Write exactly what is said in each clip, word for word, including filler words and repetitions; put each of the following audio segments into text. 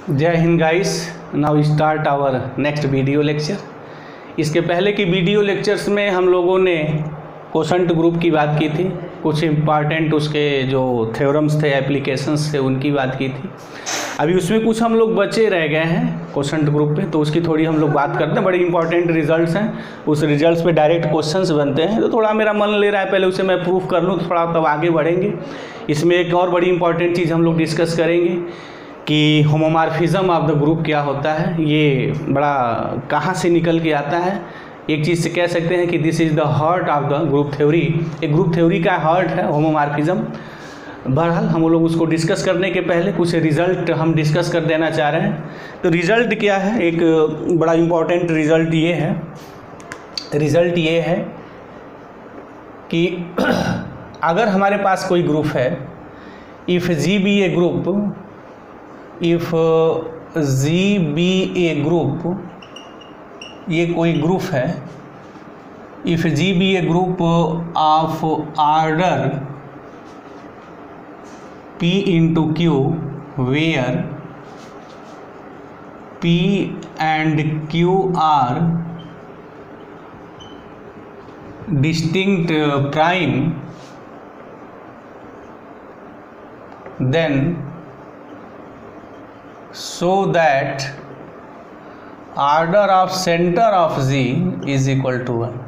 जय Hind guys. Now start our next video lecture. इसके पहले की वीडियो लेक्चर्स में हम लोगों ने कोशंट ग्रुप की बात की थी, कुछ इम्पॉर्टेंट उसके जो थ्योरम्स थे, एप्लीकेशंस थे, उनकी बात की थी। अभी उसमें कुछ हम लोग बचे रह गए हैं कोशंट ग्रुप पे, तो उसकी थोड़ी हम लोग बात करते हैं। बड़े इंपॉर्टेंट रिजल्ट्स हैं, उस रिजल्ट्स पे डायरेक्ट क्वेश्चंस बनते हैं, तो थोड़ा मेरा मन ले रहा है पहले उसे मैं प्रूफ कर लूँ, थोड़ा तब आगे बढ़ेंगे। इसमें एक और बड़ी इंपॉर्टेंट चीज़ हम लोग डिस्कस करेंगे कि होमोमॉर्फिज्म ऑफ द ग्रुप क्या होता है, ये बड़ा कहाँ से निकल के आता है। एक चीज़ से कह सकते हैं कि this is the heart of the group theory. एक ग्रुप थ्योरी का हार्ट है होमोमॉर्फिज्म। बहरहाल हम लोग उसको डिस्कस करने के पहले कुछ रिज़ल्ट हम डिस्कस कर देना चाह रहे हैं। तो रिज़ल्ट क्या है, एक बड़ा इम्पॉर्टेंट रिज़ल्ट ये है रिज़ल्ट ये है कि अगर हमारे पास कोई ग्रुप है, if G be a group if G be a group, ये कोई ग्रुप है, if G be a group of order p into Q where p and q are distinct prime, then so that order of center of Z is equal to one.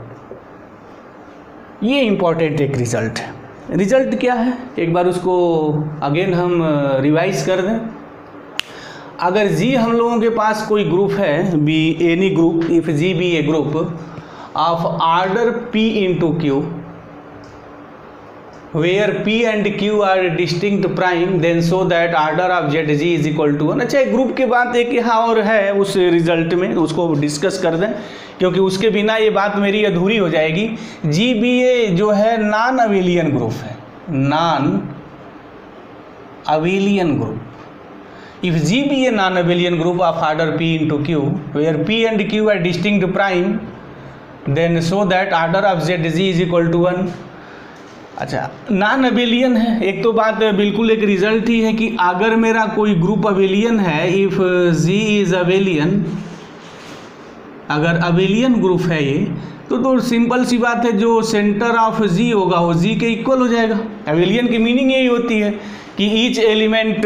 ये important एक result है। Result क्या है, एक बार उसको again हम revise कर दें। अगर G हम लोगों के पास कोई ग्रुप है, be any group, if G be a group of order P into Q where P and Q are distinct prime, then so that order of Z G is equal to one. अच्छा, एक group के बाद एक यहाँ और है उस result में, उसको डिस्कस कर दें, क्योंकि उसके बिना ये बात मेरी अधूरी हो जाएगी। जी बी ए जो है नॉन अवेलियन ग्रुप है, non abelian group. If G be a non abelian group of order P into Q where P and Q are distinct prime, then so that order of Z G is equal to one. अच्छा, non abelian है, एक तो बात बिल्कुल एक result ही है कि अगर मेरा कोई ग्रुप अवेलियन है, इफ जी इज अवेलियन, अगर अवेलियन ग्रुप है ये, तो तो सिंपल सी बात है, जो सेंटर ऑफ जी होगा वो जी के इक्वल हो जाएगा। अवेलियन की मीनिंग यही होती है कि each element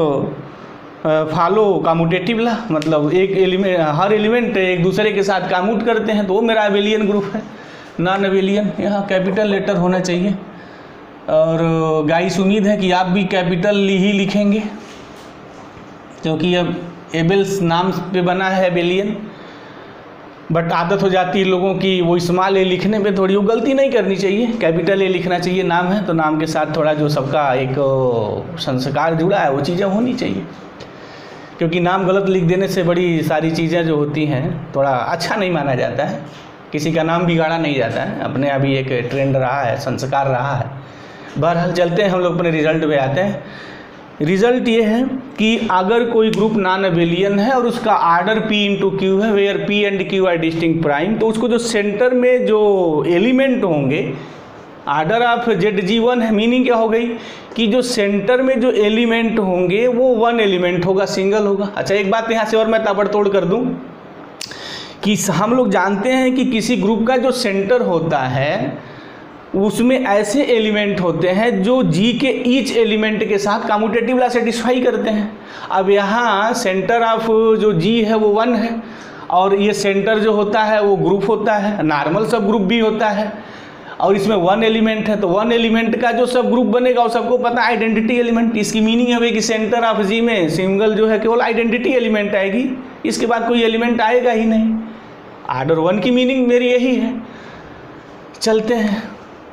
follow commutative law, मतलब एक एलिमेंट, हर एलिमेंट एक दूसरे के साथ कामूट करते हैं, तो वो मेरा अवेलियन ग्रुप है। नॉन अवेलियन यहाँ कैपिटल लेटर होना चाहिए, और गाइस उम्मीद है कि आप भी कैपिटल ही लिखेंगे, क्योंकि अब एबेल्स नाम पे बना है एबेलियन। बट आदत हो जाती है लोगों की वो स्मॉल ए लिखने पे, थोड़ी वो गलती नहीं करनी चाहिए, कैपिटल ए लिखना चाहिए। नाम है तो नाम के साथ थोड़ा जो सबका एक संस्कार जुड़ा है वो चीज़ें होनी चाहिए, क्योंकि नाम गलत लिख देने से बड़ी सारी चीज़ें जो होती हैं थोड़ा अच्छा नहीं माना जाता है, किसी का नाम बिगाड़ा नहीं जाता है, अपने अभी एक ट्रेंड रहा है, संस्कार रहा है। बहरहाल चलते हैं, हम लोग अपने रिजल्ट पे आते हैं। रिजल्ट ये है कि अगर कोई ग्रुप नॉन अवेलियन है और उसका आर्डर P इंटू क्यू है, where P and Q are distinct prime, तो उसको जो सेंटर में जो एलिमेंट होंगे, order of Z G one है। मीनिंग क्या हो गई कि जो सेंटर में जो एलिमेंट होंगे वो वन एलिमेंट होगा, सिंगल होगा। अच्छा, एक बात यहाँ से और मैं ताबड़तोड़ कर दूँ कि हम लोग जानते हैं कि किसी ग्रुप का जो सेंटर होता है उसमें ऐसे एलिमेंट होते हैं जो जी के ईच एलिमेंट के साथ कम्यूटेटिव ला सेटिस्फाई करते हैं। अब यहाँ सेंटर ऑफ जो जी है वो वन है, और ये सेंटर जो होता है वो ग्रुप होता है, नॉर्मल सब ग्रुप भी होता है, और इसमें वन एलिमेंट है, तो वन एलिमेंट का जो सब ग्रुप बनेगा वो सबको पता है आइडेंटिटी एलिमेंट। इसकी मीनिंग है कि सेंटर ऑफ जी में सिंगल जो है केवल आइडेंटिटी एलिमेंट आएगी, इसके बाद कोई एलिमेंट आएगा ही नहीं। आर्डर वन की मीनिंग मेरी यही है। चलते हैं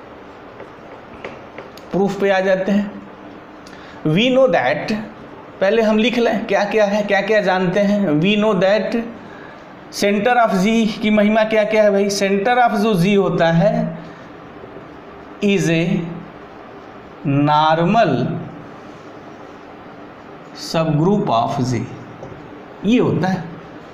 प्रूफ पे आ जाते हैं। वी नो दैट, पहले हम लिख लें क्या क्या है, क्या क्या जानते हैं। We know that center of G की महिमा क्या क्या है भाई। सेंटर ऑफ जो जी होता है is a normal subgroup of G, ये होता है।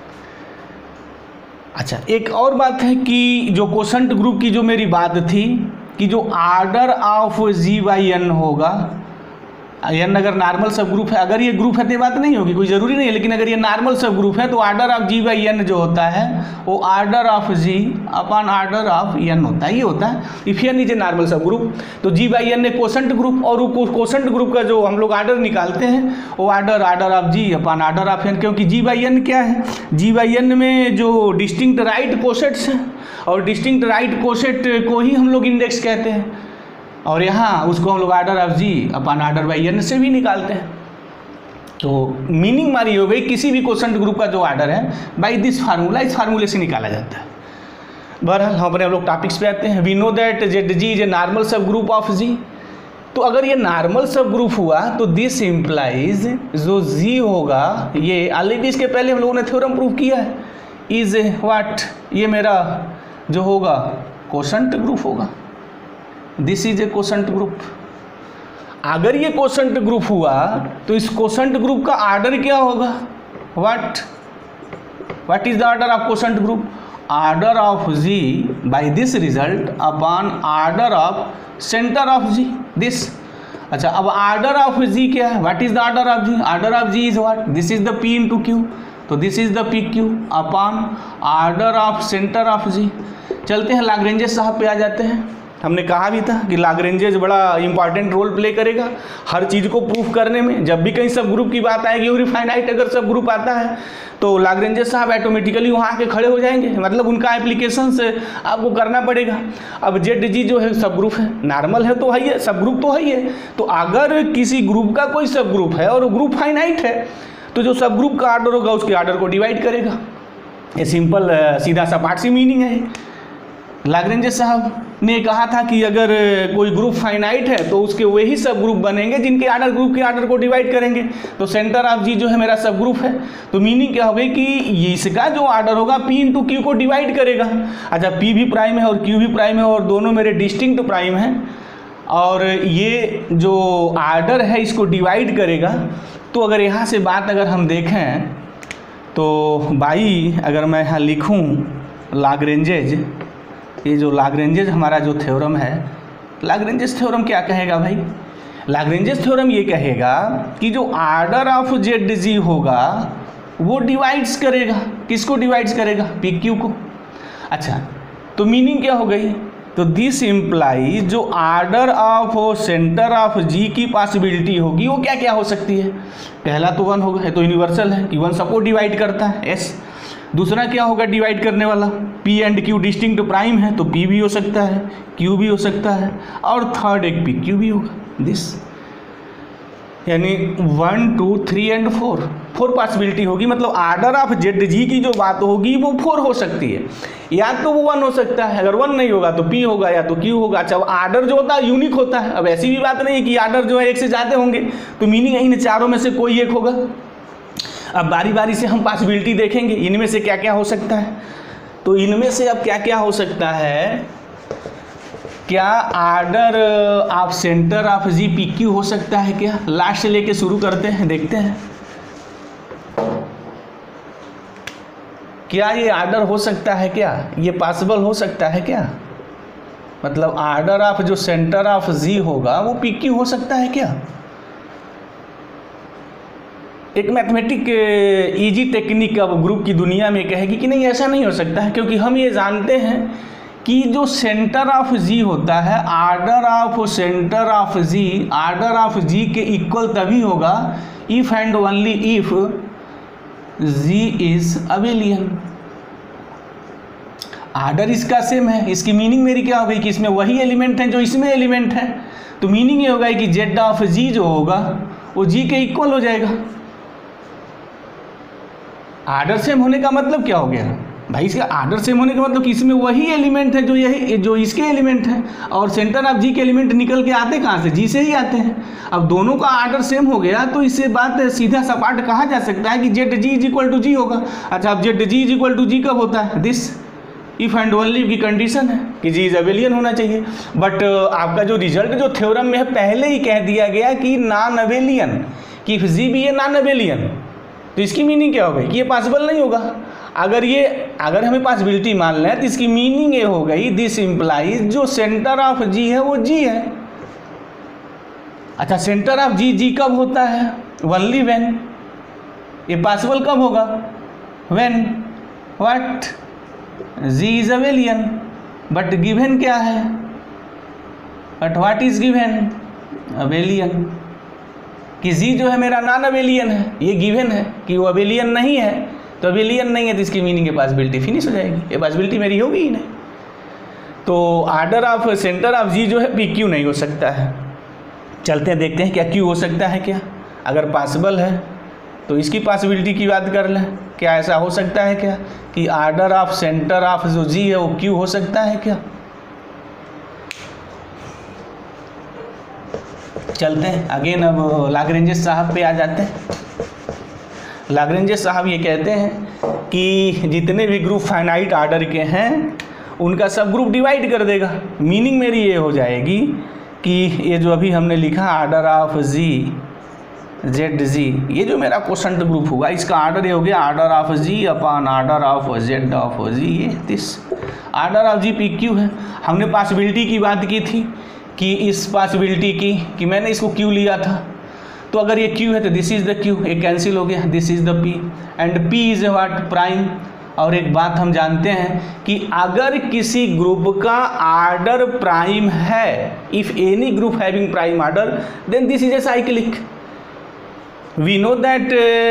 अच्छा, एक और बात है कि जो कोशंट ग्रुप की जो मेरी बात थी कि जो order of G by N होगा एन अगर नॉर्मल सब ग्रुप है, अगर ये ग्रुप है तो बात नहीं होगी, कोई ज़रूरी नहीं है, लेकिन अगर ये नॉर्मल सब ग्रुप है तो order of G by N जो होता है वो order of G upon order of N होता है, ये होता है if N is a normal subgroup. तो G by N a quotient group, और वो कोसेंट ग्रुप का जो हम लोग आर्डर निकालते हैं वो order order of G upon order of N, क्योंकि जी बाई एन क्या है, जी बाई एन में जो डिस्टिंक्ट राइट कोसेट्स हैं और डिस्टिंक्ट राइट कोसेट को ही हम लोग इंडेक्स कहते हैं, और यहाँ उसको हम लोग order of G upon order by N से भी निकालते हैं। तो मीनिंग हमारी हो गई किसी भी कोसेंट ग्रुप का जो आर्डर है बाई दिस फार्मूला, इस फार्मूले से निकाला जाता है। बहरहाल हम अपने हम लोग टॉपिक्स पे आते हैं। We know that Z G is a normal subgroup of G. तो अगर ये नॉर्मल सब ग्रुप हुआ तो दिस इम्प्लाइज जो जी होगा, ये ऑलरेडी इसके पहले हम लोगों ने थ्योरम प्रूव किया है, इज व्हाट, ये मेरा जो होगा कोसेंट ग्रुप होगा। This is a quotient group. अगर ये कोसेंट ग्रुप हुआ तो इस कोसेंट ग्रुप का आर्डर क्या होगा, what what is the order of quotient group, order of G by this result upon order of centre of G, this. अच्छा, अब आर्डर ऑफ जी क्या है, what is the order of G, order of G is what, this is the P into Q, तो this is the P Q upon order of centre of G. चलते हैं लाग्रेंजेस साहब पे आ जाते हैं। हमने कहा भी था कि लाग्रेंजेस बड़ा इंपॉर्टेंट रोल प्ले करेगा हर चीज़ को प्रूफ करने में। जब भी कहीं सब ग्रुप की बात आएगी और फाइनाइट अगर सब ग्रुप आता है तो लाग्रेंजेस साहब ऑटोमेटिकली वहाँ आके खड़े हो जाएंगे, मतलब उनका एप्लीकेशन से आपको करना पड़ेगा। अब जेड जी जो है सब ग्रुप है, नॉर्मल है तो है ही, सब ग्रुप तो है ही है। तो अगर किसी ग्रुप का कोई सब ग्रुप है और ग्रुप फाइनाइट है तो जो सब ग्रुप का आर्डर होगा उसके आर्डर को डिवाइड करेगा। ये सिंपल सीधा सपाट सी मीनिंग है। लाग्रेंजेस साहब ने कहा था कि अगर कोई ग्रुप फाइनाइट है तो उसके वही सब ग्रुप बनेंगे जिनके आर्डर ग्रुप के आर्डर को डिवाइड करेंगे। तो सेंटर ऑफ जी जो है मेरा सब ग्रुप है, तो मीनिंग क्या हो गई कि इसका जो आर्डर होगा पी इंटू क्यू को डिवाइड करेगा। अच्छा, पी भी प्राइम है और क्यू भी प्राइम है और दोनों मेरे डिस्टिंक्ट प्राइम हैं, और ये जो आर्डर है इसको डिवाइड करेगा। तो अगर यहाँ से बात अगर हम देखें तो बाई अगर मैं यहाँ लिखूँ लाग्रेंजेज, ये जो लाग्रेंजेज हमारा जो थ्योरम है, लाग्रेंजेज थ्योरम क्या कहेगा भाई, लाग्रेंजेज थ्योरम ये कहेगा कि जो आर्डर ऑफ जेड जी होगा वो डिवाइड्स करेगा, किसको डिवाइड्स करेगा, पी क्यू को। अच्छा, तो मीनिंग क्या हो गई, तो दिस इम्प्लाइज जो order of centre of G की पॉसिबिलिटी होगी वो क्या क्या हो सकती है। पहला तो वन होगा, तो यूनिवर्सल है कि वन सबको डिवाइड करता है, एस। दूसरा क्या होगा डिवाइड करने वाला, P and Q distinct prime है तो P भी हो सकता है, Q भी हो सकता है, और थर्ड एक P Q भी होगा, दिस। यानी one two three and four four possibility होगी। मतलब आर्डर ऑफ जेड जी की जो बात होगी वो फोर हो सकती है, या तो वो वन हो सकता है, अगर वन नहीं होगा तो P होगा या तो Q होगा। अच्छा, आर्डर जो होता है यूनिक होता है। अब ऐसी भी बात नहीं है कि आर्डर जो है एक से ज़्यादा होंगे, तो मीनिंग इन चारों में से कोई एक होगा। अब बारी बारी से हम पॉसिबिलिटी देखेंगे इनमें से क्या क्या हो सकता है। तो इनमें से अब क्या क्या हो सकता है, क्या order of centre of G P Q हो सकता है क्या, लास्ट से लेके शुरू करते हैं, देखते हैं क्या ये आर्डर हो सकता है, क्या ये पॉसिबल हो सकता है क्या। मतलब आर्डर ऑफ जो सेंटर ऑफ जी होगा वो पी क्यू हो सकता है क्या। एक मैथमेटिक इजी टेक्निक अब ग्रुप की दुनिया में कहेगी कि नहीं ऐसा नहीं हो सकता है, क्योंकि हम ये जानते हैं कि जो सेंटर ऑफ जी होता है, order of centre of G order of G के इक्वल तभी होगा if and only if G is abelian. Order इसका सेम है, इसकी मीनिंग मेरी क्या हो गई कि इसमें वही एलिमेंट हैं जो इसमें एलिमेंट है। तो मीनिंग ये होगा कि जेड ऑफ जी जो होगा वो जी के इक्वल हो जाएगा। आर्डर सेम होने का मतलब क्या हो गया भाई, इसका आर्डर सेम होने का मतलब कि इसमें वही एलिमेंट है जो यही जो इसके एलिमेंट है, और सेंटर ऑफ जी के एलिमेंट निकल के आते कहाँ से, जी से ही आते हैं। अब दोनों का आर्डर सेम हो गया तो इससे बात सीधा सपाट कहा जा सकता है कि Z G is equal to G होगा। अच्छा, अब Z G is equal to G कब होता है, दिस इफ एंड ओनली की कंडीशन है कि जी इज अबेलियन होना चाहिए। बट आपका जो रिजल्ट जो थ्योरम में है पहले ही कह दिया गया कि नॉन अबेलियन, कि इफ जी भी है नॉन अबेलियन, तो इसकी मीनिंग क्या हो गई कि ये पॉसिबल नहीं होगा। अगर ये अगर हमें पॉसिबिलिटी मान लें तो इसकी मीनिंग ये हो गई दिस इम्प्लाइज जो सेंटर ऑफ जी है वो जी है। अच्छा, सेंटर ऑफ जी जी कब होता है? Only when. ये पॉसिबल कब होगा? When what G is abelian. But given क्या है? But what is given? Abelian. कि जी जो है मेरा नॉन अबेलियन है, ये गिवन है कि वो अबेलियन नहीं है, तो अबेलियन नहीं है तो इसकी मीनिंग है पॉसिबिलिटी फिनिश हो जाएगी, ये पॉसिबिलिटी मेरी होगी ही नहीं। तो order of centre of G जो है पी क्यू नहीं हो सकता है। चलते हैं देखते हैं क्या क्यू हो सकता है क्या। अगर पॉसिबल है तो इसकी पॉसिबिलिटी की बात कर लें, क्या ऐसा हो सकता है क्या कि आर्डर ऑफ सेंटर ऑफ जो जी है वो क्यू हो सकता है क्या? चलते हैं अगेन, अब लाग्रेंजेस साहब पे आ जाते हैं। लाग्रेंजेस साहब ये कहते हैं कि जितने भी ग्रुप फाइनाइट आर्डर के हैं उनका सब ग्रुप डिवाइड कर देगा। मीनिंग मेरी ये हो जाएगी कि ये जो अभी हमने लिखा order of G Z G, ये जो मेरा क्वोशंट ग्रुप हुआ इसका आर्डर ये हो गया order of G upon order of Z of G. ये this order of G P Q है। हमने पॉसिबिलिटी की बात की थी कि इस पॉसिबिलिटी की कि मैंने इसको क्यू लिया था, तो अगर ये क्यू है तो दिस इज़ द क्यू, एक कैंसिल हो गया, this is the P and P is what? Prime. और एक बात हम जानते हैं कि अगर किसी ग्रुप का आर्डर प्राइम है, if any group having prime order then this is a cyclic. We know that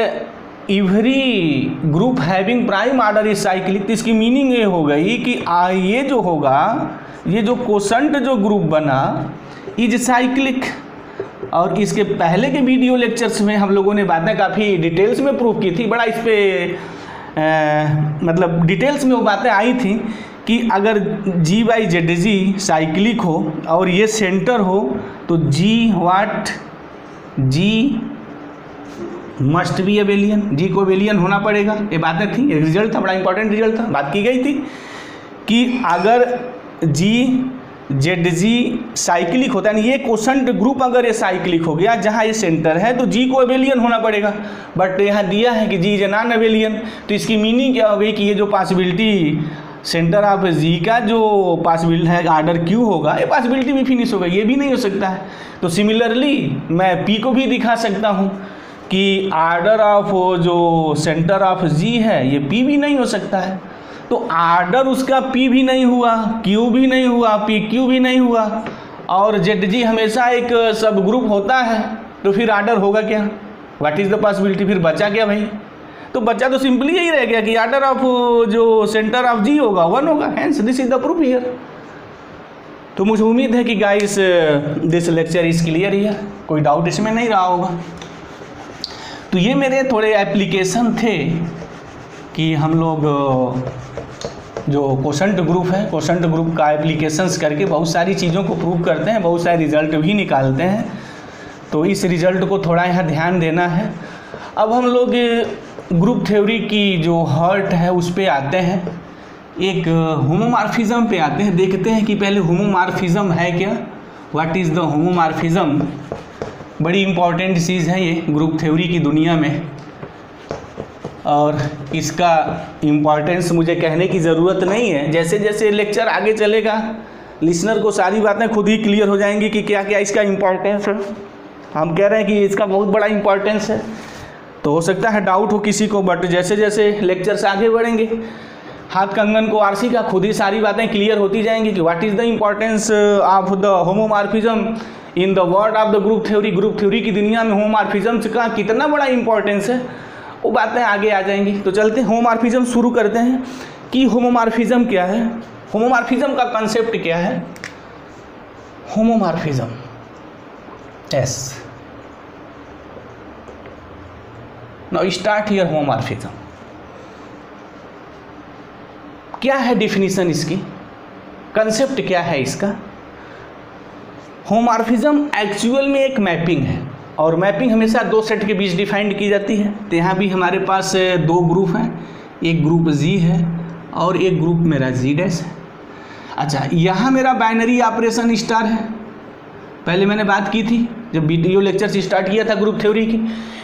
every group having prime order is cyclic. तो इसकी मीनिंग ये हो गई कि आ ये जो होगा, ये जो क्वोशंट जो ग्रुप बना इज साइक्लिक। और इसके पहले के वीडियो लेक्चर्स में हम लोगों ने बातें काफ़ी डिटेल्स में प्रूव की थी, बड़ा इस पर मतलब डिटेल्स में वो बातें आई थी कि अगर G by Z G cyclic हो और ये सेंटर हो तो G what? G must be abelian, G को अबेलियन होना पड़ेगा। ये बातें थी, एक रिजल्ट था, बड़ा इंपॉर्टेंट रिजल्ट था, बात की गई थी कि अगर जी जेड जी साइक्लिक होता है, यानी ये क्वोशंट ग्रुप अगर ये साइक्लिक हो गया जहाँ ये सेंटर है तो जी को अबेलियन होना पड़ेगा। बट यहाँ दिया है कि जी इज नॉन अबेलियन, तो इसकी मीनिंग क्या हो गई कि ये जो पॉसिबिलिटी सेंटर ऑफ जी का जो पॉसिबिलिटी है आर्डर क्यू होगा, ये पॉसिबिलिटी भी फिनिश होगा, ये भी नहीं हो सकता है। तो सिमिलरली मैं पी को भी दिखा सकता हूँ कि आर्डर ऑफ जो सेंटर ऑफ जी है ये पी भी नहीं हो सकता है। तो आर्डर उसका पी भी नहीं हुआ, क्यू भी नहीं हुआ, पी क्यू भी नहीं हुआ, और जेड जी हमेशा एक सब ग्रुप होता है, तो फिर आर्डर होगा क्या? What is the possibility? फिर बचा क्या भाई? तो बचा तो सिंपली यही रह गया कि आर्डर ऑफ जो सेंटर ऑफ जी होगा वन होगा। Hence this is the proof here. तो मुझे उम्मीद है कि guys this lecture is clear here, कोई डाउट इसमें नहीं रहा होगा। तो ये मेरे थोड़े एप्लीकेशन थे कि हम लोग जो क्वोशंट ग्रुप है, क्वोशंट ग्रुप का एप्लीकेशंस करके बहुत सारी चीज़ों को प्रूव करते हैं, बहुत सारे रिजल्ट भी निकालते हैं। तो इस रिजल्ट को थोड़ा यहाँ ध्यान देना है। अब हम लोग ग्रुप थ्योरी की जो हर्ट है उस पर आते हैं, एक होमोमॉर्फिज्म पे आते हैं। देखते हैं कि पहले होमोमॉर्फिज्म है क्या, व्हाट इज़ द होमोमॉर्फिज्म। बड़ी इम्पॉर्टेंट चीज़ है ये ग्रुप थ्योरी की दुनिया में, और इसका इम्पॉर्टेंस मुझे कहने की ज़रूरत नहीं है। जैसे जैसे लेक्चर आगे चलेगा लिसनर को सारी बातें खुद ही क्लियर हो जाएंगी कि क्या क्या इसका इम्पॉर्टेंस है। हम कह रहे हैं कि इसका बहुत बड़ा इम्पॉर्टेंस है, तो हो सकता है डाउट हो किसी को, बट जैसे जैसे लेक्चर्स आगे बढ़ेंगे हाथ कंगन को आरसी का खुद ही सारी बातें क्लियर होती जाएंगी कि what is the importance of the homomorphism in the world of the group theory. Group theory की दुनिया में होमोमॉर्फिज्म का कितना बड़ा इंपॉर्टेंस है, वो बातें आगे आ जाएंगी। तो चलते हैं होमोमॉर्फिज्म शुरू करते हैं कि होमोमॉर्फिज्म क्या है, होमोमॉर्फिज्म का कंसेप्ट क्या है। Homomorphism yes, now start here. Homomorphism क्या है, डेफिनेशन इसकी, कंसेप्ट क्या है इसका। होमोमॉर्फिज्म एक्चुअल में एक मैपिंग है, और मैपिंग हमेशा दो सेट के बीच डिफाइंड की जाती है। तो यहाँ भी हमारे पास दो ग्रुप हैं, एक ग्रुप जी है और एक ग्रुप मेरा जी डैश है। अच्छा, यहाँ मेरा बाइनरी ऑपरेशन स्टार है, पहले मैंने बात की थी जब वीडियो लेक्चर से स्टार्ट किया था ग्रुप थ्योरी की,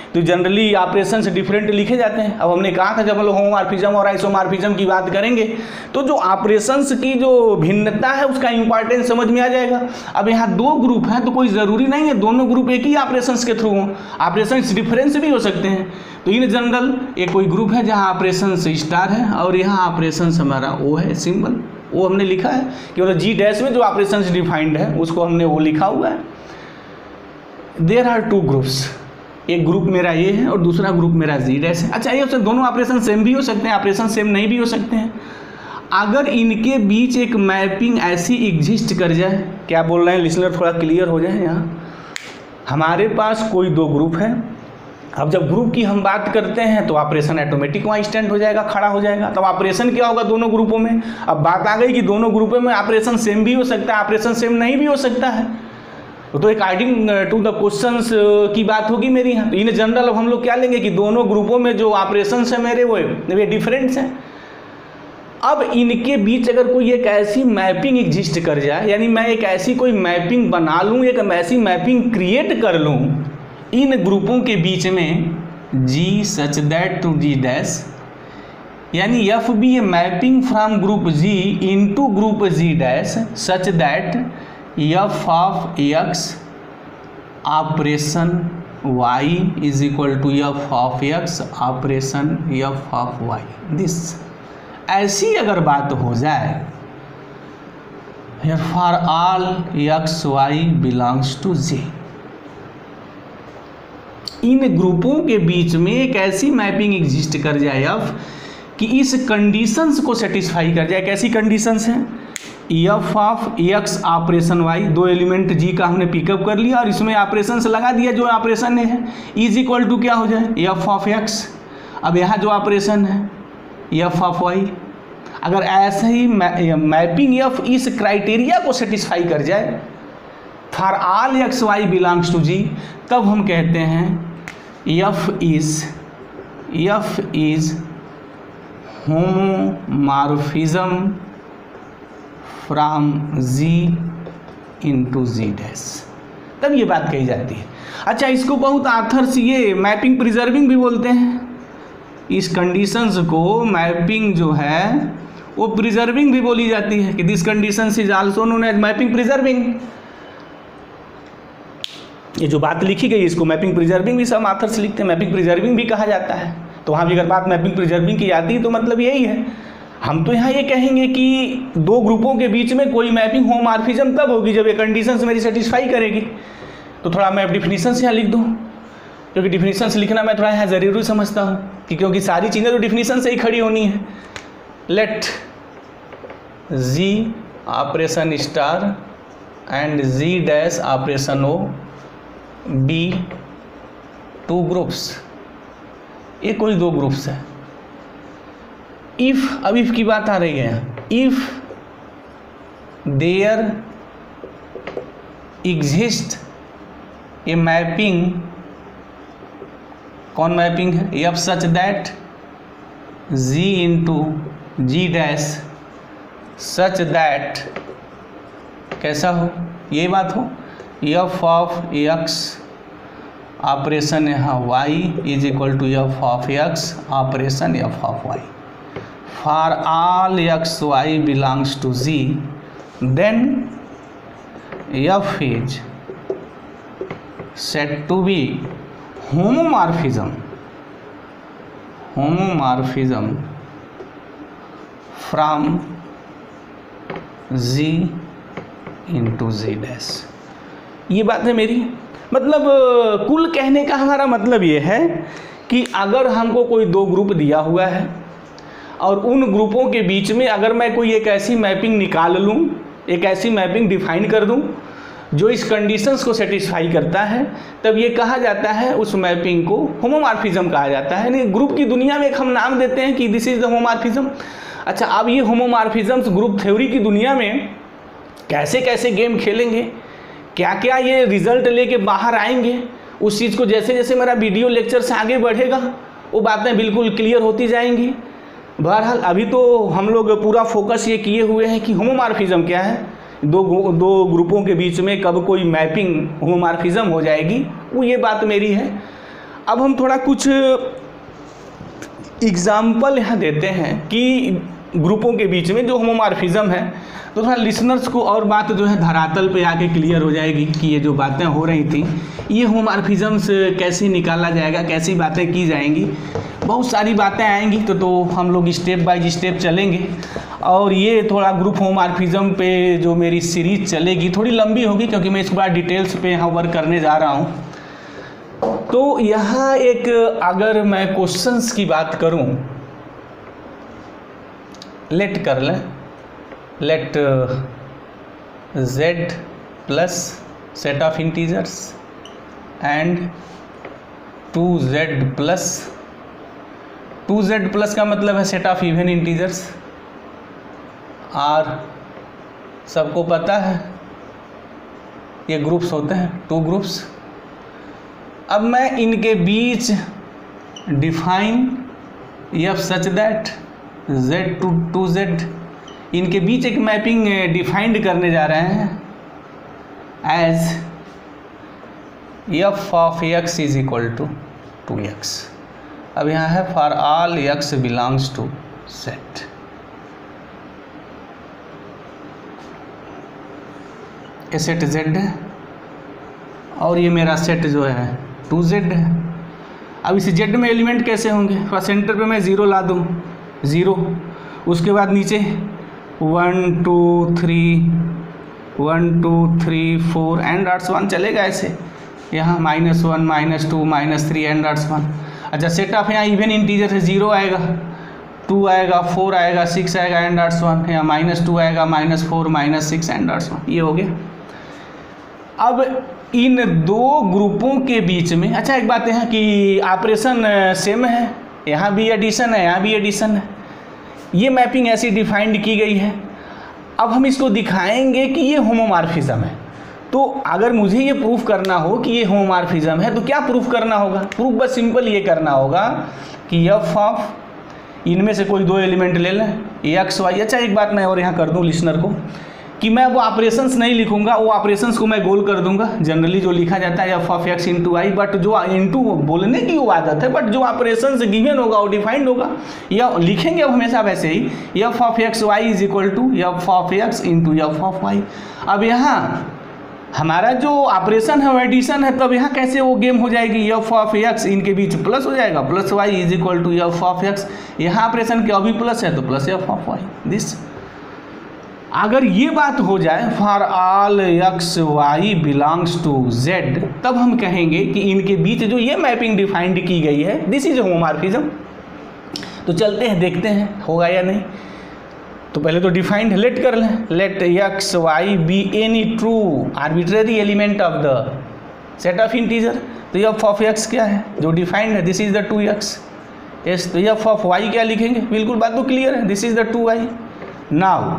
तो जनरली ऑपरेशन से डिफरेंट लिखे जाते हैं। अब हमने कहा था जब हम लोग होमोमॉर्फिज्म और आइसोमॉर्फिज्म की बात करेंगे तो जो ऑपरेशंस की जो भिन्नता है उसका इंपॉर्टेंस समझ में आ जाएगा। अब यहाँ दो ग्रुप हैं तो कोई ज़रूरी नहीं है दोनों ग्रुप एक ही ऑपरेशंस के थ्रू हों, ऑपरेशंस डिफरेंस भी हो सकते हैं। तो इन जनरल एक कोई ग्रुप है जहाँ ऑपरेशंस स्टार है और यहाँ ऑपरेशंस हमारा ओ है सिंबल, वो हमने लिखा है कि मतलब जी डैश में जो ऑपरेशंस डिफाइंड है उसको हमने वो लिखा हुआ है। देयर आर टू ग्रुप्स, एक ग्रुप मेरा ये है और दूसरा ग्रुप मेरा जी डैश है। अच्छा ये हो दोनों ऑपरेशन सेम भी हो सकते हैं, ऑपरेशन सेम नहीं भी हो सकते हैं। अगर इनके बीच एक मैपिंग ऐसी एग्जिस्ट कर जाए, क्या बोल रहे हैं लिसनर थोड़ा क्लियर हो जाए। यहाँ हमारे पास कोई दो ग्रुप है, अब जब ग्रुप की हम बात करते हैं तो ऑपरेशन ऑटोमेटिक वहाँ स्टैंड हो जाएगा, खड़ा हो जाएगा। तब ऑपरेशन क्या होगा दोनों ग्रुपों में। अब बात आ गई कि दोनों ग्रुपों में ऑपरेशन सेम भी हो सकता है, ऑपरेशन सेम नहीं भी हो सकता है, तो अकॉर्डिंग टू द क्वेश्चंस की बात होगी मेरी यहाँ। तो इन जनरल अब हम लोग क्या लेंगे कि दोनों ग्रुपों में जो ऑपरेशंस है मेरे वो वे डिफरेंट्स हैं। अब इनके बीच अगर कोई एक ऐसी मैपिंग एग्जिस्ट कर जाए, यानी मैं एक ऐसी कोई मैपिंग बना लूँ, एक ऐसी मैपिंग क्रिएट कर लूँ इन ग्रुपों के बीच में G such that to ji dash, यानी F be a mapping from group G into group G dash such that F of x operation Y is equal to F of x operation F of Y. This ऐसी अगर बात हो जाए here for all x Y belongs to G, इन ग्रुपों के बीच में एक ऐसी मैपिंग एग्जिस्ट कर जाए एफ कि इस कंडीशंस को सेटिस्फाई कर जाए। कैसी कंडीशंस हैं, F of x operation Y, दो एलिमेंट जी का हमने पिकअप कर लिया और इसमें ऑपरेशंस लगा दिया जो ऑपरेशन है, इज इक्वल टू क्या हो जाए एफ ऑफ एक्स। अब यहाँ जो ऑपरेशन है एफ ऑफ वाई, अगर ऐसे ही मैपिंग एफ इस क्राइटेरिया को सेटिस्फाई कर जाए for all x Y belongs to G, तब हम कहते हैं F is F is homomorphism from G into G dash, तब ये बात कही जाती है। अच्छा इसको बहुत आथर्स ये मैपिंग प्रिजर्विंग भी बोलते हैं, इस कंडीशंस को मैपिंग जो है वो प्रिजर्विंग भी बोली जाती है कि this conditions is also known as mapping preserving. ये जो बात लिखी गई इसको मैपिंग प्रिजर्विंग भी सब आथर्स लिखते हैं, मैपिंग प्रिजर्विंग भी कहा जाता है। तो वहाँ भी अगर बात मैपिंग प्रिजर्विंग की जाती है तो मतलब यही है। हम तो यहाँ ये कहेंगे कि दो ग्रुपों के बीच में कोई मैपिंग होमोमॉर्फिज्म तब होगी जब ये कंडीशंस मेरी सेटिस्फाई करेगी। तो थोड़ा मैं डिफिनीशंस यहाँ लिख दूँ, क्योंकि डिफिनीशंस लिखना मैं थोड़ा यहाँ ज़रूरी समझता हूँ कि क्योंकि सारी चीज़ें तो डिफिनीशन से ही खड़ी होनी है। Let G operation star and G dash operation O be two groups, ये कोई दो ग्रुप्स है। इफ, अब इफ की बात आ रही है, if there exist a mapping, कौन मैपिंग है F such that G into G dash such that कैसा हो, ये बात हो एफ ऑफ एक्स ऑपरेशन यहाँ Y is equal to F of x operation F of Y for all x Y belongs to G, then F is said to be homomorphism homomorphism from G into G dash. ये बात है मेरी, मतलब कुल कहने का हमारा मतलब ये है कि अगर हमको कोई दो ग्रुप दिया हुआ है और उन ग्रुपों के बीच में अगर मैं कोई एक ऐसी मैपिंग निकाल लूँ, एक ऐसी मैपिंग डिफाइन कर दूँ जो इस कंडीशंस को सेटिस्फाई करता है, तब ये कहा जाता है, उस मैपिंग को होमोमॉर्फिज्म कहा जाता है। यानी ग्रुप की दुनिया में एक हम नाम देते हैं कि दिस इज द होमोमॉर्फिज्म। अच्छा अब ये होमोमॉर्फिज्म्स ग्रुप थ्योरी की दुनिया में कैसे कैसे गेम खेलेंगे, क्या क्या ये रिजल्ट लेके बाहर आएंगे, उस चीज़ को जैसे जैसे मेरा वीडियो लेक्चर से आगे बढ़ेगा वो बातें बिल्कुल क्लियर होती जाएंगी। बहरहाल अभी तो हम लोग पूरा फोकस ये किए हुए हैं कि होमोमॉर्फिज्म क्या है, दो दो ग्रुपों के बीच में कब कोई मैपिंग होमोमॉर्फिज्म हो जाएगी, वो ये बात मेरी है। अब हम थोड़ा कुछ एग्जाम्पल यहाँ देते हैं कि ग्रुपों के बीच में जो होमोमॉर्फिज्म है, तो थोड़ा लिसनर्स को और बात जो है धरातल पे आके क्लियर हो जाएगी कि ये जो बातें हो रही थी ये होमोमॉर्फिज्म से कैसे निकाला जाएगा, कैसी बातें की जाएंगी, बहुत सारी बातें आएंगी। तो तो हम लोग स्टेप बाय स्टेप चलेंगे और ये थोड़ा ग्रुप होमोमॉर्फिज्म पे जो मेरी सीरीज चलेगी थोड़ी लंबी होगी, क्योंकि मैं इसके बाद डिटेल्स पे यहाँ वर्क करने जा रहा हूँ। तो यहाँ एक अगर मैं क्वेश्चंस की बात करूँ, लेट कर लें, let z plus set of integers and two Z plus, two Z plus का मतलब है सेट ऑफ इवन इंटीजर्स, आर सबको पता है ये ग्रुप्स होते हैं, टू ग्रुप्स। अब मैं इनके बीच define F such that z to two Z, इनके बीच एक मैपिंग डिफाइंड करने जा रहे हैं as F of x is equal to two X. अब यहाँ है for all X belongs to set. ये सेट z है और ये मेरा सेट जो है टू जेड है। अब इस z में एलिमेंट कैसे होंगे? फर्स्ट सेंटर पे मैं ज़ीरो ला दूँ, ज़ीरो, उसके बाद नीचे one two three one two three four and dots one चलेगा ऐसे, यहाँ minus one minus two minus three and dots one. अच्छा सेट ऑफ यहाँ इवन इंटीजर है, ज़ीरो आएगा, टू आएगा, फोर आएगा, सिक्स आएगा एंड डॉट्स वन, यहाँ माइनस टू आएगा, minus four minus six and dots one. ये हो गया। अब इन दो ग्रुपों के बीच में, अच्छा एक बात है कि ऑपरेशन सेम है, यहाँ भी एडिशन है यहाँ भी एडिशन है, ये मैपिंग ऐसी डिफाइंड की गई है। अब हम इसको दिखाएंगे कि ये होमोमॉर्फिज्म है। तो अगर मुझे ये प्रूफ करना हो कि ये होमोमॉर्फिज्म है तो क्या प्रूफ करना होगा? प्रूफ बस सिंपल ये करना होगा कि एफ ऑफ इनमें से कोई दो एलिमेंट ले लें, एक्स वाई। अच्छा एक बात मैं और यहाँ कर दूँ लिसनर को कि मैं वो ऑपरेशंस नहीं लिखूंगा, वो ऑपरेशंस को मैं गोल कर दूंगा। जनरली जो लिखा जाता है F of x into I, but जो इंटू बोलने की वो आदत है, बट जो ऑपरेशंस गिवन होगा वो डिफाइंड होगा, या लिखेंगे अब हमेशा वैसे ही F of x Y is equal to F of x into F of Y. अब यहाँ हमारा जो ऑपरेशन है वो एडिशन है, तब यहाँ कैसे वो गेम हो जाएगी? एफ ऑफ एक्स इनके बीच प्लस हो जाएगा, plus Y is equal to F of x. यहाँ ऑपरेशन क्या अभी प्लस है तो plus F of Y this. अगर ये बात हो जाए for all x Y belongs to Z, तब हम कहेंगे कि इनके बीच जो ये मैपिंग डिफाइंड की गई है दिस इज होमोमॉर्फिज्म। तो चलते हैं देखते हैं होगा या नहीं। तो पहले तो डिफाइंड लेट कर लें, let x Y be any two arbitrary element of the set of integer. तो एफ ऑफ एक्स क्या है जो डिफाइंड है? This is the two X. Yes, तो एफ ऑफ वाई क्या लिखेंगे? बिल्कुल बात तो क्लियर है, this is the two Y. Now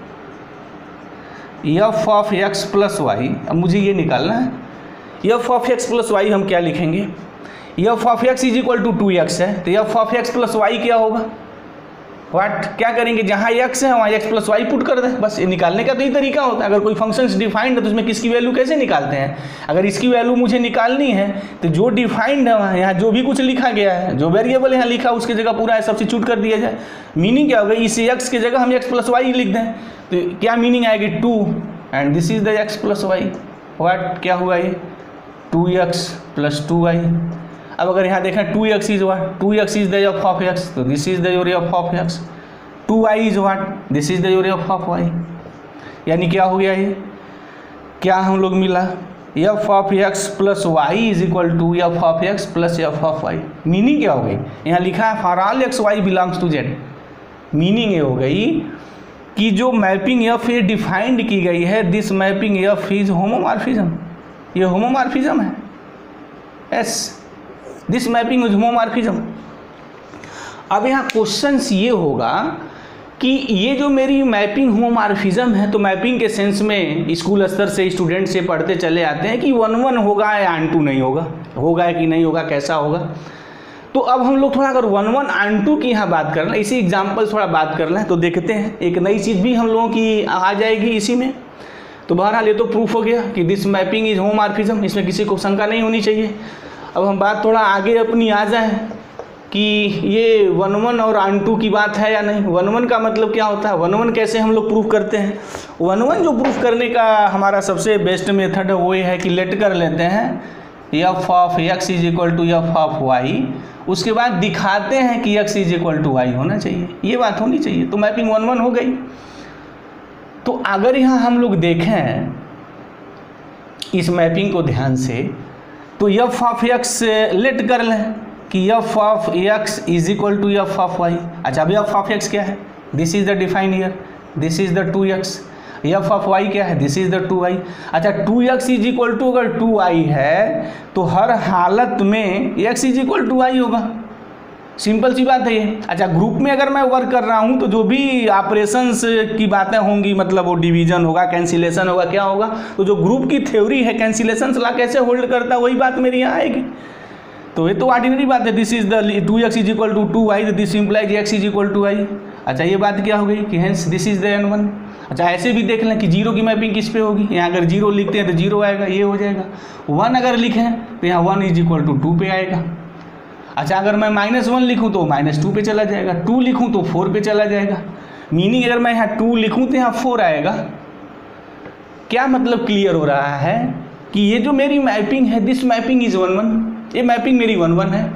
F of x plus Y, अब मुझे ये निकालना है। F of x plus Y हम क्या लिखेंगे? F of x is equal to two x है, तो F of x plus Y क्या होगा? व्हाट क्या करेंगे? जहाँ एक्स है वहाँ एक्स प्लस वाई पुट कर दें, बस ये निकालने का तो ही तरीका होता है। अगर कोई फंक्शन डिफाइंड है तो उसमें किसकी वैल्यू कैसे निकालते हैं? अगर इसकी वैल्यू मुझे निकालनी है तो जो डिफाइंड है वहाँ यहाँ जो भी कुछ लिखा गया है, जो वेरिएबल यहाँ लिखा उसकी जगह पूरा सब्स्टिट्यूट कर दिया जाए। मीनिंग क्या होगा? इस एक्स की जगह हम एक्स प्लस वाई लिख दें, तो क्या मीनिंग आएगी? Two and this is the X plus Y. What क्या हुआ ये? Two X plus two Y. अब अगर यहाँ देखें two X is what? Two X is the F of X, तो this is the your F of X. Two Y is what? This is the your F of Y. यानी क्या हो गया ये? क्या हम लोग मिला? F of x plus Y is equal to F of x plus F of Y. Meaning क्या हो गई? यहाँ लिखा है for all x Y belongs to Z. Meaning ये हो गई कि जो मैपिंग एफ ए डिफाइंड की गई है, this mapping F is homomorphism. ये होमोमॉर्फिज्म है। Yes, this mapping is homomorphism. अब यहाँ क्वेश्चन ये होगा कि ये जो मेरी मैपिंग होमोमॉर्फिज्म है, तो मैपिंग के सेंस में स्कूल स्तर से स्टूडेंट से पढ़ते चले आते हैं कि वन वन होगा या आन टू नहीं होगा, होगा कि नहीं होगा, कैसा होगा। तो अब हम लोग थोड़ा अगर वन वन आन टू की यहाँ बात कर लें, इसी एग्जाम्पल थोड़ा बात कर लें, तो देखते हैं एक नई चीज़ भी हम लोगों की आ जाएगी इसी में। तो बहरहाल ये तो प्रूफ हो गया कि दिस मैपिंग इज होमोमॉर्फिज्म, इसमें किसी को शंका नहीं होनी चाहिए। अब हम बात थोड़ा आगे अपनी आ जाए कि ये वन वन और आन टू की बात है या नहीं। वन वन का मतलब क्या होता है, वन वन कैसे हम लोग प्रूफ करते हैं। वन वन जो प्रूफ करने का हमारा सबसे बेस्ट मेथड है वो ये है कि लेट कर लेते हैं F of x is equal to F of Y, उसके बाद दिखाते हैं कि X is equal to Y होना चाहिए, ये बात होनी चाहिए। तो मैपिंग वन वन हो गई। तो अगर यहाँ हम लोग देखें इस मैपिंग को ध्यान से, तो एफ ऑफ एक्स लेट कर लें कि F of x is equal to F of Y. अच्छा, अब एफ ऑफ एक्स क्या है, this is the defined here, this is the two X. F of Y क्या है, this is the two Y. अच्छा, two X is equal to अगर two Y है तो हर हालत में X is equal to Y होगा, सिंपल सी बात है ये। अच्छा, ग्रुप में अगर मैं वर्क कर रहा हूँ तो जो भी ऑपरेशंस की बातें होंगी, मतलब वो डिवीजन होगा, कैंसिलेशन होगा, क्या होगा, तो जो ग्रुप की थ्योरी है कैंसिलेशन ला कैसे होल्ड करता है वही बात मेरी यहाँ आएगी। तो ये तो ऑर्डिनरी बात है, this is the two X is equal to two Y, this implies X is equal to Y. अच्छा, ये बात क्या हो गई कि hence this is the N one. अच्छा, ऐसे भी देख लें कि जीरो की मैपिंग किस पे होगी, यहाँ अगर जीरो लिखते हैं तो जीरो आएगा, ये हो जाएगा। वन अगर लिखें तो यहाँ one is equal to two पे आएगा। अच्छा, अगर मैं माइनस वन लिखूँ तो माइनस टू पे चला जाएगा, टू लिखूँ तो फोर पे चला जाएगा। मीनिंग अगर मैं यहाँ टू लिखूँ तो यहाँ फोर आएगा। क्या मतलब क्लियर हो रहा है कि ये जो मेरी मैपिंग है, this mapping is one one, ये मैपिंग मेरी वन वन है।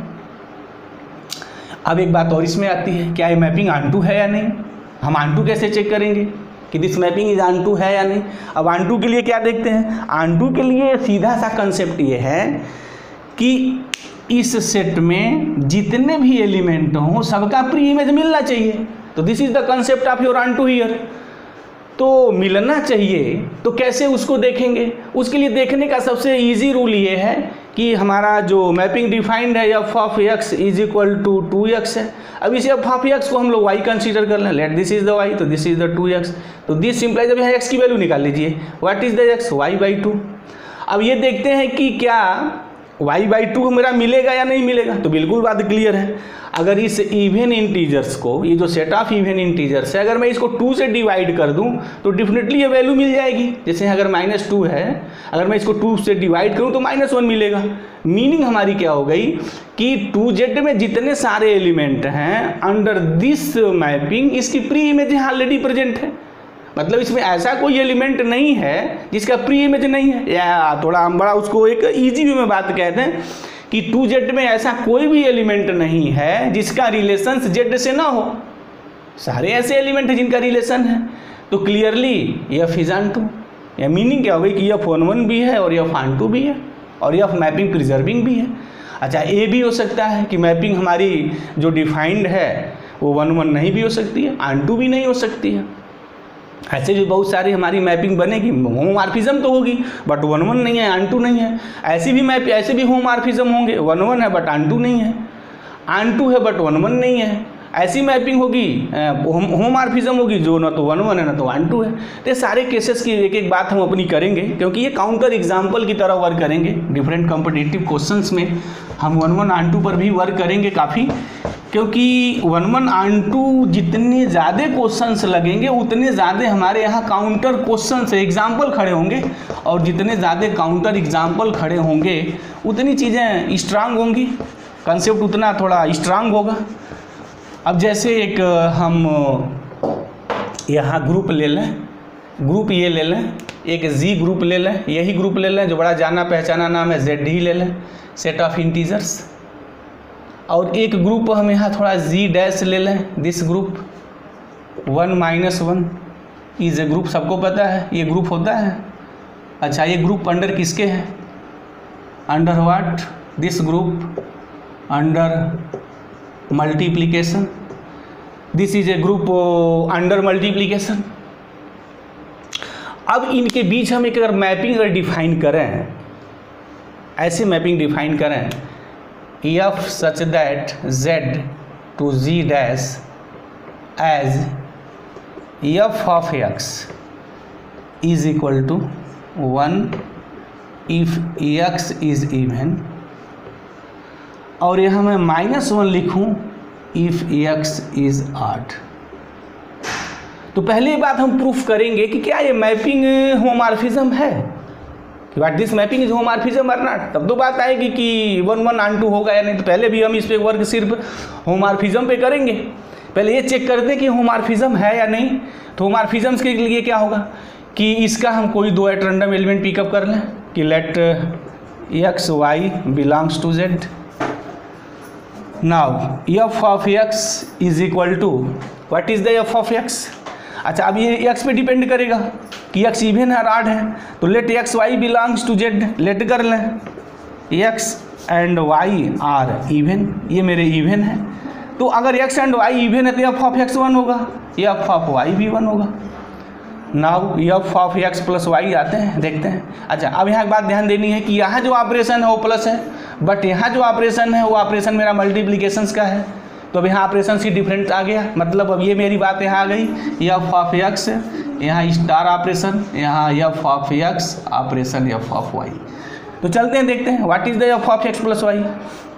अब एक बात और इसमें आती है, क्या ये मैपिंग आन टू है या नहीं। हम आन टू कैसे चेक करेंगे कि this mapping is onto है या नहीं। अब आन टू के लिए क्या देखते हैं, आन टू के लिए सीधा सा कंसेप्ट ये है कि इस सेट में जितने भी एलिमेंट हों सबका प्री इमेज मिलना चाहिए। तो this is the concept of your onto here. तो मिलना चाहिए, तो कैसे उसको देखेंगे, उसके लिए देखने का सबसे इजी रूल ये है कि हमारा जो मैपिंग डिफाइंड है F of x is equal to two x है। अब इस एफ ऑफ एक्स को हम लोग वाई कंसीडर कर लें, let this is the y, तो this is the two x. तो दिस सिंप्लाइज, अब यहाँ एक्स की वैल्यू निकाल लीजिए, what is the x, y by two. अब ये देखते हैं कि क्या वाई बाई टू मेरा मिलेगा या नहीं मिलेगा। तो बिल्कुल बात क्लियर है, अगर इस इवन इंटीजर्स को, ये जो सेट ऑफ इवन इंटीजर्स है, अगर मैं इसको टू से डिवाइड कर दूं तो डेफिनेटली ये वैल्यू मिल जाएगी। जैसे अगर माइनस टू है, अगर मैं इसको टू से डिवाइड करूं तो माइनस वन मिलेगा। मीनिंग हमारी क्या हो गई कि टू जेड में जितने सारे एलिमेंट हैं अंडर दिस मैपिंग, इसकी प्री इमेज ऑलरेडी प्रेजेंट है। मतलब इसमें ऐसा कोई एलिमेंट नहीं है जिसका प्री इमेज नहीं है। या थोड़ा हम बड़ा उसको एक इजी वे में बात कहते हैं कि टू जेड में ऐसा कोई भी एलिमेंट नहीं है जिसका रिलेशन जेड से ना हो। सारे ऐसे एलिमेंट हैं जिनका रिलेशन है। तो clearly f is onto. या मीनिंग क्या हो गई कि एफ वन वन भी है और एफ ऑन टू भी है और एफ मैपिंग प्रिजर्विंग भी है। अच्छा, ये भी हो सकता है कि मैपिंग हमारी जो डिफाइंड है वो वन वन नहीं भी हो सकती है, ऑन टू भी नहीं हो सकती है। ऐसे भी बहुत सारी हमारी मैपिंग बनेगी, होमोमॉर्फिज्म तो होगी बट वन वन नहीं है, ऑन टू नहीं है। ऐसी भी मैप ऐसे भी होमोमॉर्फिज्म होंगे, वन वन है बट ऑन टू नहीं है, ऑन टू है बट वन वन नहीं है। ऐसी मैपिंग होगी, होमोमॉर्फिज्म होगी जो ना तो वन वन है ना तो ऑन टू है। तो सारे केसेस की एक एक बात हम अपनी करेंगे, क्योंकि ये काउंटर एग्जाम्पल की तरह वर्क करेंगे। डिफरेंट कॉम्पिटिटिव क्वेश्चंस में हम वन वन ऑन टू पर भी वर्क करेंगे काफ़ी, क्योंकि वन वन ऑन टू जितने ज़्यादा क्वेश्चंस लगेंगे उतने ज़्यादा हमारे यहाँ काउंटर क्वेश्चंस एग्जाम्पल खड़े होंगे, और जितने ज़्यादा काउंटर एग्जाम्पल खड़े होंगे उतनी चीज़ें स्ट्रांग होंगी, कंसेप्ट उतना थोड़ा स्ट्रांग होगा। अब जैसे एक हम यहाँ ग्रुप ले लें, ग्रुप ये ले लें, एक जी ग्रुप ले लें, यही ग्रुप ले लें जो बड़ा जाना पहचाना नाम है जेड ही ले लें, सेट ऑफ इंटीजर्स। और एक ग्रुप हम यहाँ थोड़ा जी डैश ले लें, this group one minus one is a group, सबको पता है ये ग्रुप होता है। अच्छा, ये ग्रुप अंडर किसके है, under what, this group under multiplication, this is a group under multiplication. अब इनके बीच हम एक अगर मैपिंग अगर डिफाइन करें, ऐसे मैपिंग डिफाइन करें f such that z to ji dash as F of x is equal to one if x is even, और यहाँ मैं माइनस वन लिखूँ इफ एक्स इज ऑड। तो पहले बात हम प्रूफ करेंगे कि क्या ये मैपिंग होमोमॉर्फिज्म है, what this mapping is homomorphism और नॉट, तब तो बात आएगी कि वन वन ऑन टू होगा या नहीं। तो पहले भी हम इस पे वर्क सिर्फ होमोमॉर्फिज्म पे करेंगे, पहले ये चेक करते हैं कि होमोमॉर्फिज्म है या नहीं। तो होमोमॉर्फिज्म के लिए क्या होगा कि इसका हम कोई दो एट रैंडम एलिमेंट पिकअप कर लें कि let x Y belongs to z. Now F of x is equal to what is the F of x. अच्छा, अब ये एक्स पे डिपेंड करेगा कि एक्स इवन है और ऑड है, तो let x Y belongs to z, let कर लें x and y are even, ये मेरे इवन है। तो अगर एक्स एंड वाई इवन है तो एफ ऑफ एक्स वन होगा, एफ ऑफ वाई भी वन होगा। Now F of x plus y आते हैं, देखते हैं। अच्छा, अब यहाँ एक बात ध्यान देनी है कि यहाँ जो ऑपरेशन है वो प्लस है, बट यहाँ जो ऑपरेशन है वो ऑपरेशन मेरा मल्टीप्लिकेशंस का है। तो अब यहाँ ऑपरेशन की डिफरेंस आ गया, मतलब अब ये मेरी बात यहाँ आ गई, एफ ऑफ एक्स यहाँ स्टार ऑपरेशन, यहाँ f of x operation F of y. तो चलते हैं देखते हैं what is the F of x plus Y.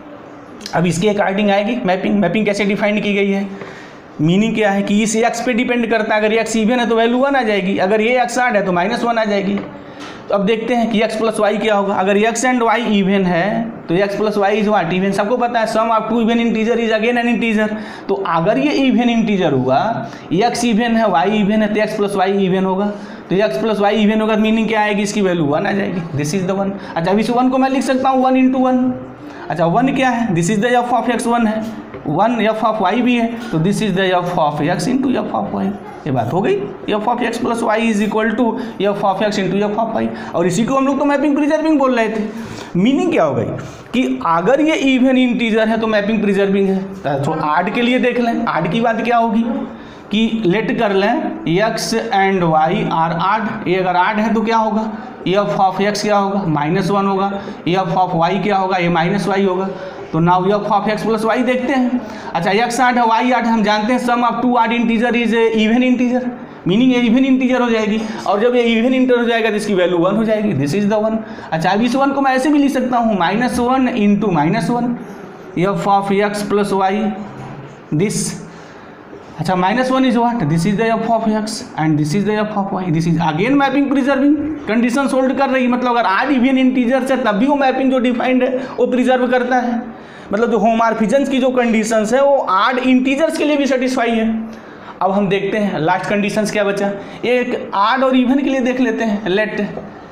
अब इसके अकॉर्डिंग आएगी मैपिंग। मैपिंग कैसे डिफाइन की गई है, मीनिंग क्या है कि इस एक्स पे डिपेंड करता है, अगर एक्स इवन है तो वैल्यू वन आ जाएगी, अगर ये एक्स आड है तो माइनस वन आ जाएगी। तो अब देखते हैं कि x प्लस वाई क्या होगा। अगर x एंड y इवन है तो x plus Y is what even, सबको पता है sum of two even integer is again an integer. तो अगर ये इवन इंटीजर हुआ, x इवन है y इवन है तो x प्लस वाई इवन होगा। तो x प्लस वाई इवन होगा, मीनिंग क्या आएगी, इसकी वैल्यू वन आ जाएगी, दिस इज द वन। अच्छा, अब इस वन को मैं लिख सकता हूँ वन इंटू वन। अच्छा, वन क्या है, this is the F of x one है, वन एफ ऑफ वाई भी है, तो this is the F of x into F of y. ये बात हो गई, f of x plus Y is equal to F of x into F of y. और इसी को हम लोग तो मैपिंग प्रिजर्विंग बोल रहे थे। मीनिंग क्या हो गई कि अगर ये इवन इंटीजर है तो मैपिंग प्रिजर्विंग है। तो आड के लिए देख लें, आड की बात क्या होगी कि लेट कर लें x and y are odd. ये अगर आड है तो क्या होगा, एफ ऑफ एक्स क्या होगा, माइनस वन होगा, एफ ऑफ वाई क्या होगा, ये माइनस वाई होगा। तो now F of x plus y देखते हैं। अच्छा, एक्स आठ है वाई आठ, हम जानते हैं sum of two odd integer is even integer, meaning ये इवन इंटीजर हो जाएगी। और जब ये इवन इंटीजर हो जाएगा तो इसकी वैल्यू वन हो जाएगी, दिस इज द वन। अच्छा, अब इस वन को मैं ऐसे भी लिख सकता हूँ minus one into minus one f of x plus y this. अच्छा, minus one is what, this is the F of x and this is the F of Y, this is again mapping preserving. Condition hold कर रही, मतलब अगर आड even integer से तब भी वो mapping जो डिफाइंड है वो प्रिजर्व करता है। मतलब जो होमोमॉर्फिज्म्स की जो कंडीशंस है वो आड इंटीजर्स के लिए भी सेटिस्फाई है। अब हम देखते हैं लास्ट कंडीशंस क्या बचा, एक आड और इवन के लिए देख लेते हैं। Let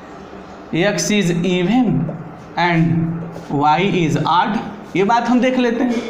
x is even and y is odd, ये बात हम देख लेते हैं।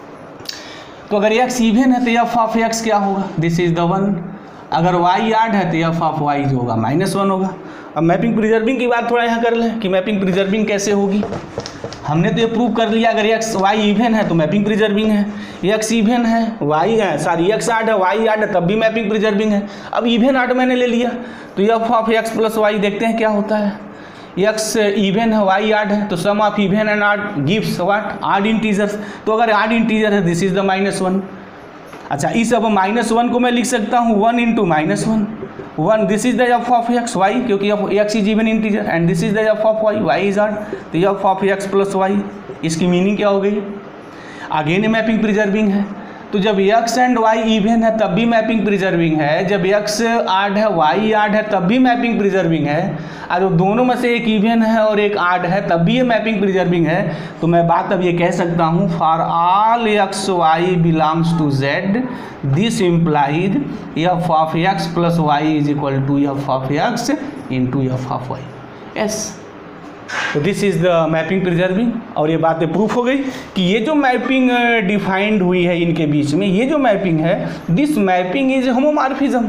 तो अगर x इवन है तो एफ ऑफ एक्स क्या होगा, दिस इज द वन। अगर y आड है तो एफ ऑफ y जो होगा माइनस वन होगा। अब मैपिंग प्रिजर्विंग की बात थोड़ा यहाँ कर लें कि मैपिंग प्रिजर्विंग कैसे होगी। हमने तो ये प्रूव कर लिया, अगर x y इवन है तो मैपिंग प्रिजर्विंग है, x इवन है y है सॉरी x आड है y आड है तब भी मैपिंग प्रिजर्विंग है। अब इवन आड मैंने ले लिया तो F of x plus y देखते हैं क्या होता है। एक्स इवन है वाई आड है तो sum of even and odd gives what, odd integers. तो अगर आड इंटीजर है this is the minus one. अच्छा, इस अब माइनस वन को मैं लिख सकता हूँ one into minus one, one this is the F of x y, क्योंकि x is even integer and this is the F of y, y is odd, तो F of x plus y. इसकी meaning क्या हो गई, again ये mapping preserving है। तो जब x एंड y इवन है तब भी मैपिंग प्रिजर्विंग है, जब x आड है y आड है तब भी मैपिंग प्रिजर्विंग है, और जब दोनों में से एक इवन है और एक आड है तब भी ये मैपिंग प्रिजर्विंग है। तो मैं बात अब ये कह सकता हूँ for all x Y belongs to z this implied f of x plus Y is equal to F of x into F of y. Yes, तो this is the mapping preserving. और ये बातें प्रूफ हो गई कि ये जो mapping defined हुई है इनके बीच में, ये जो मैपिंग है दिस मैपिंग इज होमोमॉर्फिज्म।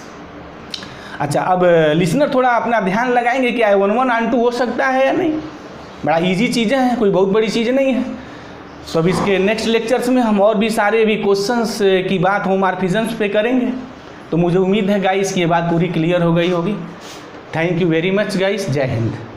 अच्छा, अब लिसनर थोड़ा अपना ध्यान लगाएंगे कि I one one onto हो सकता है या नहीं। बड़ा इजी चीज़ें हैं, कोई बहुत बड़ी चीज़ नहीं है। तो अब इसके नेक्स्ट लेक्चर्स में हम और भी सारे भी क्वेश्चंस की बात होमोमॉर्फिज्म्स पे करेंगे। तो मुझे उम्मीद है गाइस कि ये बात पूरी क्लियर हो गई होगी। Thank you very much guys, जय हिंद।